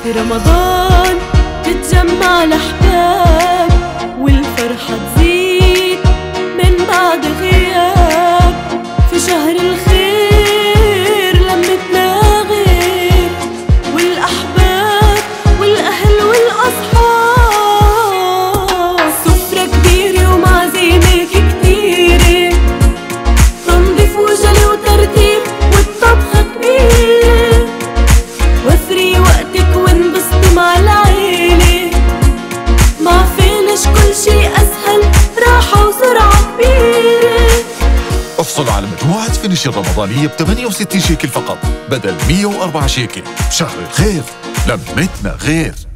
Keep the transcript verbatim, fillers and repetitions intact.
في رمضان تتجمع الأحباب والفرحة تزيد من بعد غياب. في شهر الخير لمتنا غير، والأحباب والأهل والأصحاب. سفرة كبيرة ومعزيمة كتيرة، تنظيف وجلي وترتيب والطبخة كبيرة. وفري وقتك وانبسطي مع العيلة، مع فينش كل شي أسهل، راحة وسرعة كبيرة. احصل على مجموعة فينش الرمضانية ب ثمانية وستين شيكل فقط بدل مية وأربعة شيكل. شهر الخير لمتنا غير.